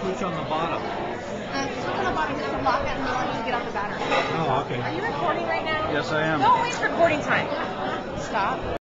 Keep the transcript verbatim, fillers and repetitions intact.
switch on the bottom? Uh, click on the bottom, hit the lock, and it'll let you get off the battery. Oh, okay. Are you recording right now? Yes, I am. Don't waste recording time. Stop.